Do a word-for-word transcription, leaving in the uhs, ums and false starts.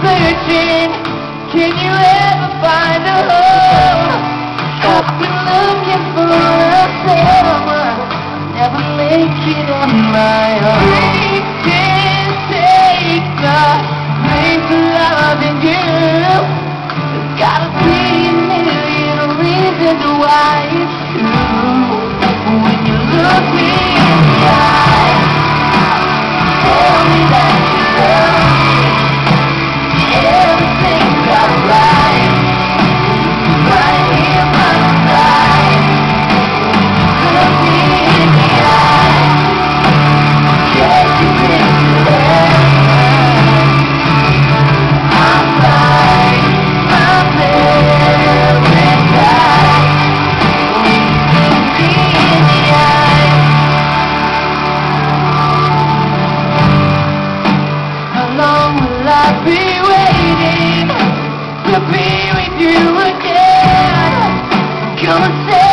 searching, can you ever find a home? I've been looking for someone, never make it on my own. We can take the place of loving you. There's gotta be a million reasons why it's true. When you look me in the eye, tell me that you love me. Everything's alright, right here by my side. Look me in the eye, can't you picture it? I'm fine, I'm paradise. Look me in the eye. How long will I be waiting to be with you again? Come and say